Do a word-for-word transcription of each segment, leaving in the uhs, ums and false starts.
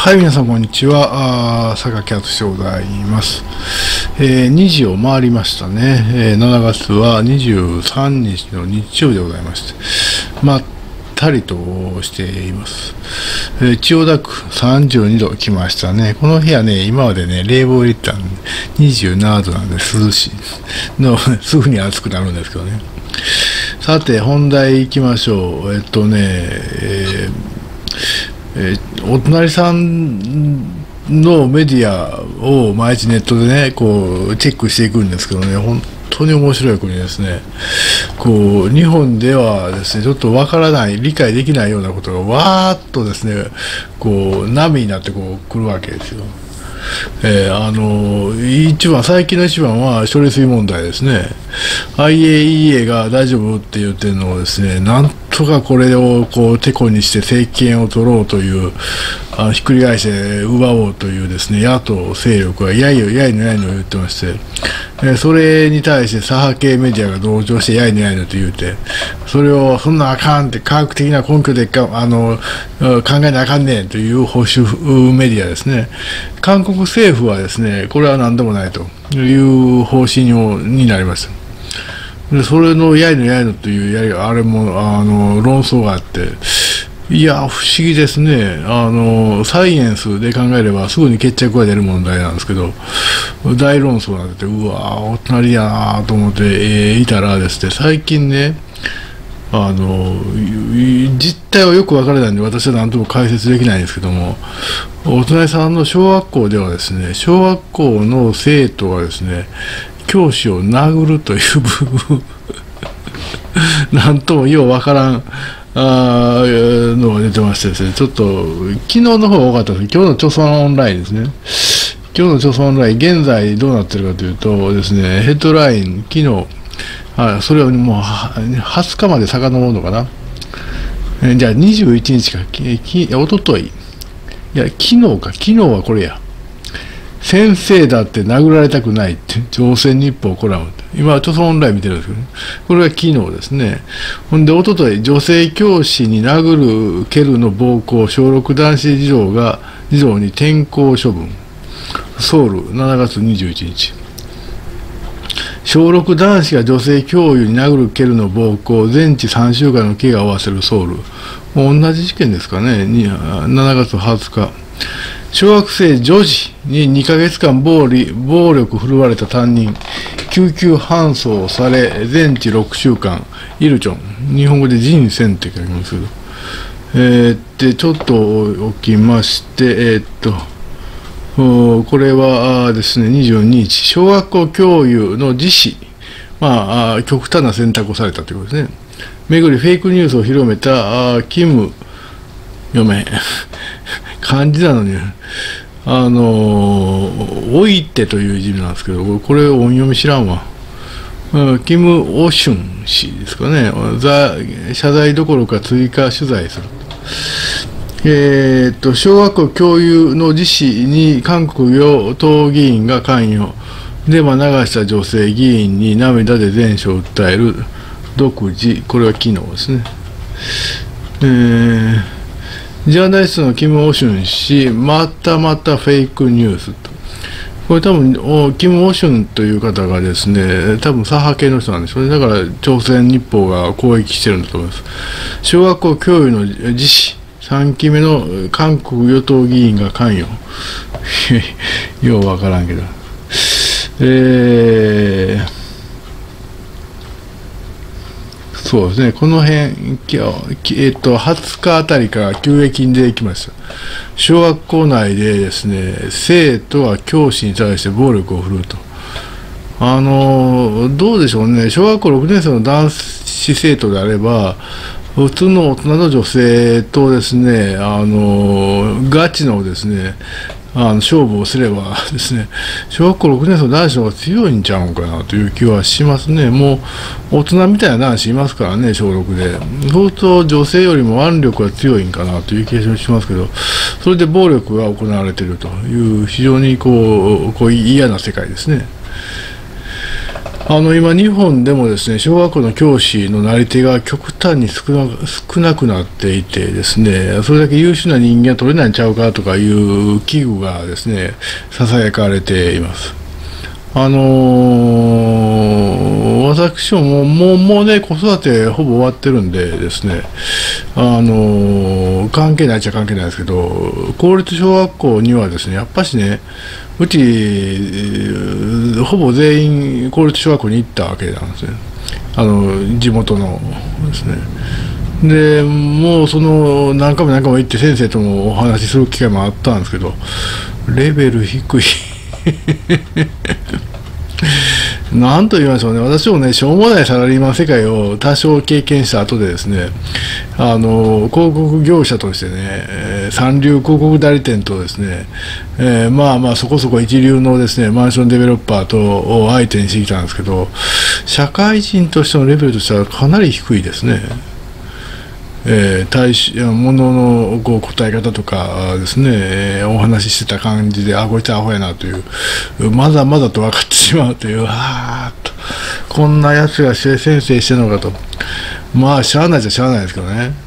はい、皆さん、こんにちは。あ榊敦でございます。えー、にじを回りましたね。えー、しちがつはにじゅうさんにちの日曜日でございまして、まったりとしています。えー、千代田区さんじゅうにど来ましたね。この部屋ね、今までね、冷房入れてたんで、にじゅうななどなんで涼しいの、すぐに暑くなるんですけどね。さて、本題行きましょう。えっとね、えーえー、お隣さんのメディアを毎日ネットでね、こうチェックしていくんですけどね、本当に面白い国ですね。こう日本ではですね、ちょっとわからない、理解できないようなことがわーっとですね、こう波になってこう来るわけですよ。えー、あの一番最近の一番は処理水問題ですね。 アイエーイーエー が大丈夫って言ってるのをですね、なんとかこれをこうテコにして政権を取ろうという、あのひっくり返して奪おうというですね、野党勢力がやいよやいのやいの言ってまして、えー、それに対して左派系メディアが同情してやいのやいのと言うて、それをそんなあかんって科学的な根拠でかあの考えなあかんねんという保守メディアですね。韓国政府はですね、これは何でもないという方針をになりました。でそれのやいのやいのというやりあれもあの論争があって、いや不思議ですね。あのサイエンスで考えればすぐに決着が出る問題なんですけど、大論争になってて、うわお隣やなと思って、えー、いたらですね、最近ね、あの実態はよく分からないんで私は何とも解説できないんですけども、お隣さんの小学校ではですね、小学校の生徒がですね、教師を殴るという部分なんともよう分からんあのが出てましてですね、ちょっと昨日の方が多かったです。今日の著村オンラインですね。今日の著村オンライン、現在どうなってるかというとですね、ヘッドライン、昨日あそれをもうはつかまで遡るのかな。えじゃあにじゅういちにちか、ききおととい、いや昨日か、昨日はこれや、先生だって殴られたくないって朝鮮日報コラムって、今はちょっとオンライン見てるんですけどね、これは昨日ですね。ほんでおととい、女性教師に殴る蹴るの暴行、小ろく男子児童が児童に転校処分、ソウルしちがつにじゅういちにち。小ろく男子が女性教諭に殴る蹴るの暴行、全治さんしゅうかんの刑を負わせるソウル。もう同じ事件ですかね。しちがつはつか。小学生女児ににかげつかん暴力暴力振るわれた担任、救急搬送され全治ろくしゅうかん、イルチョン、日本語で人選って書きますけど、えー、でちょっと置きまして、えー、っとこれはですね、にじゅうににち、小学校教諭の自死、まあ、極端な選択をされたということですね。めぐりフェイクニュースを広めたキム嫁、漢字なのに、あの、おいてという字なんですけど、これ音読み知らんわ。キム・オシュン氏ですかね、謝罪どころか追加取材する。えー、っと小学校教諭の自死に韓国与党議員が関与、デマ流した女性議員に涙で全書を訴える独自、これは昨日ですね。えー、ジャーナリストのキム・オシュン氏、またまたフェイクニュースと。これ多分キム・オシュンという方がですね、多分左派系の人なんでしょうね。だから朝鮮日報が攻撃してるんだと思います。小学校教諭の自死、さんきめの韓国与党議員が関与ようわからんけど、えー、そうですね、この辺、えー、とはつかあたりから急激に出てきました。小学校内でですね、生徒は教師に対して暴力を振るうと。あのどうでしょうね、小学校ろくねん生の男子生徒であれば、普通の大人の女性とですね、あのガチのですね、あの勝負をすればですね、小学校ろくねん生の男子の方が強いんちゃうんかなという気はしますね。もう大人みたいな男子いますからね、小ろくで。そうすると女性よりも腕力が強いんかなという気がしますけど、それで暴力が行われているという非常にこう、こう嫌な世界ですね。 あの今、日本でもですね小学校の教師のなり手が極端に少な少なくなっていてですね、それだけ優秀な人間は取れないんちゃうかとかいう危惧がですねささやかれています。あのー、私ももう、もう、もうね、子育てほぼ終わってるんでですね、あのー、関係ないっちゃ関係ないですけど、公立小学校にはですね、やっぱしね、うち、ほぼ全員公立小学校に行ったわけなんですね。あの、地元のですね。で、もうその、何回も何回も行って先生ともお話しする機会もあったんですけど、レベル低い。なんと言いましょうね、私もね、しょうもないサラリーマン世界を多少経験した後でですね、あの広告業者としてね、えー、三流広告代理店とですね、えー、まあまあそこそこ一流のですねマンションデベロッパーとを相手にしてきたんですけど、社会人としてのレベルとしてはかなり低いですね。えー、対しもののこう答え方とかですね、えー、お話ししてた感じで、あ、こいつアホやなという、まだまだと分かってしまうという、あーっと、こんなやつが先生してるのかと、まあ、しゃあないじゃしゃあないですけどね、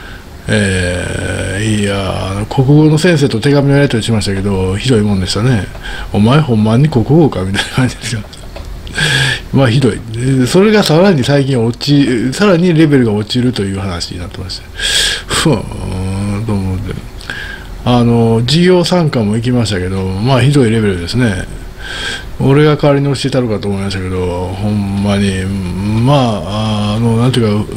えー、いや、国語の先生と手紙のやり取りしましたけど、ひどいもんでしたね、お前、ほんまに国語かみたいな感じですよ。まあひどい。それがさらに最近落ち、さらにレベルが落ちるという話になってまして、ふーんと思って、あの、授業参観も行きましたけど、まあひどいレベルですね。俺が代わりに教えたのかと思いましたけど、ほんまに、まあ、あの、なんていうか、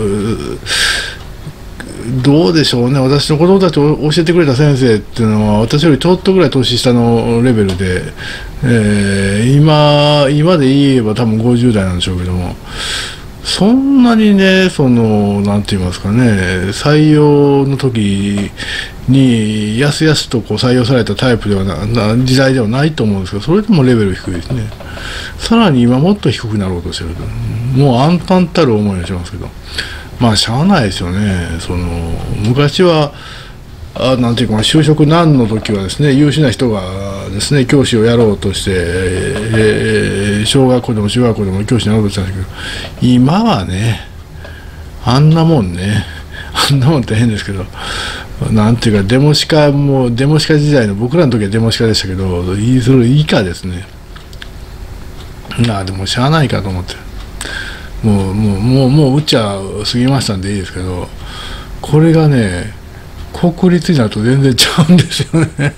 どうでしょうね、私の子供たちを教えてくれた先生っていうのは、私よりちょっとぐらい年下のレベルで、えー、今、今で言えば多分ごじゅう代なんでしょうけども、そんなにね、その、なんて言いますかね、採用の時に、やすやすとこう採用されたタイプではな、な時代ではないと思うんですけど、それでもレベル低いですね。さらに今もっと低くなろうとしてると、もう暗淡たる思いがしますけど。まあしゃあないですよね。その昔はあなんていうか就職難の時はですね、優秀な人がですね教師をやろうとして、えー、小学校でも中学校でも教師になろうとしたんですけど、今はねあんなもんねあんなもんって変ですけど、なんていうかデモシカもデモシカ時代の僕らの時はデモシカでしたけど、それ以下ですね。なあでもしゃあないかと思って。もう、もう、もう、もう、うちは過ぎましたんでいいですけど、これがね、国立になると全然ちゃうんですよね。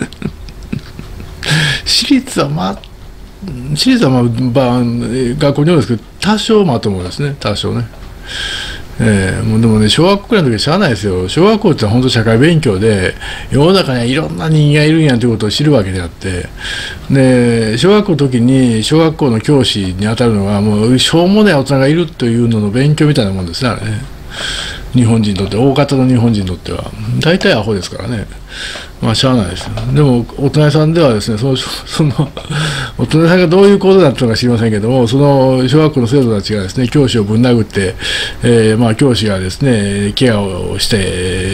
私立はまあ、私立はまあ、まあ、学校によるんですけど、多少まともですね、多少ね。えー、もうでもね、小学校くらいの時はしゃあないですよ。小学校って本当社会勉強で、世の中にはいろんな人間がいるんやということを知るわけであって、で、小学校の時に小学校の教師に当たるのは、もうしょうもない大人がいるというのの勉強みたいなもんですね、あれね。日本人にとって、大方の日本人にとっては。大体アホですからね。まあ、しゃあないです。でも、大人さんではですね、その、その、大人さんがどういう行動だったのか知りませんけども、その小学校の生徒たちがですね、教師をぶん殴って、えー、まあ、教師がですね、ケアをして、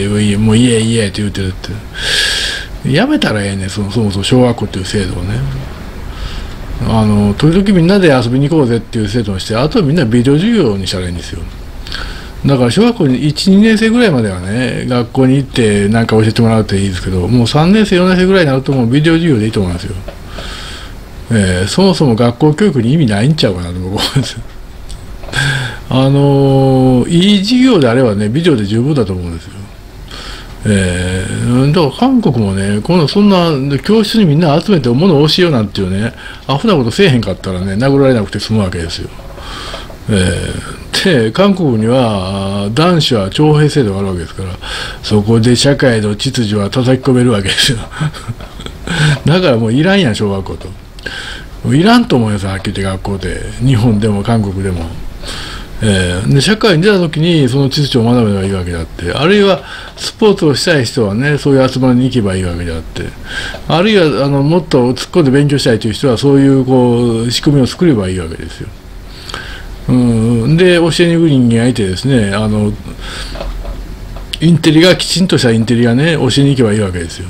もういえいえって言ってるって。やめたらええねん、その、そもそも小学校っていう制度をね。あの、時々みんなで遊びに行こうぜっていう制度にして、あとはみんなビデオ授業にしたらいいんですよ。だから小学校いち、にねん生ぐらいまではね、学校に行って何か教えてもらうといいですけど、もうさんねん生、よねん生ぐらいになるともうビデオ授業でいいと思いますよ。えー、そもそも学校教育に意味ないんちゃうかなと思います。あのー、いい授業であればね、ビデオで十分だと思うんですよ。えー、だから韓国もね、このそんな教室にみんな集めて物を教えようなんていうね、アホなことせえへんかったらね、殴られなくて済むわけですよ。えーで韓国には男子は徴兵制度があるわけですから、そこで社会の秩序は叩き込めるわけですよ。だからもういらんやん、小学校と。いらんと思います、はっきり言って学校で。日本でも韓国でも。えー、で社会に出た時にその秩序を学べばいいわけであって、あるいはスポーツをしたい人はね、そういう集まりに行けばいいわけであって、あるいはあのもっと突っ込んで勉強したいという人はそういうこう仕組みを作ればいいわけですよ。うん、で教えに行く人間がいてですね、あのインテリがきちんとしたインテリがね教えに行けばいいわけですよ。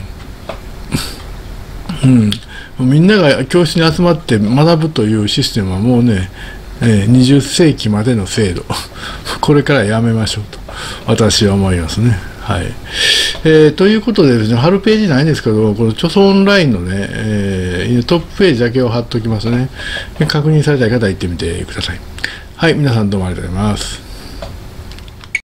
うん、みんなが教室に集まって学ぶというシステムはもうね、 えー、にじゅっせいきまでの制度これからやめましょうと私は思いますね。はい、えー、ということでですね、貼るページないんですけど、この著村オンラインのね、えー、トップページだけを貼っておきますね。確認されたい方は行ってみてください。はい、皆さんどうもありがとうございます。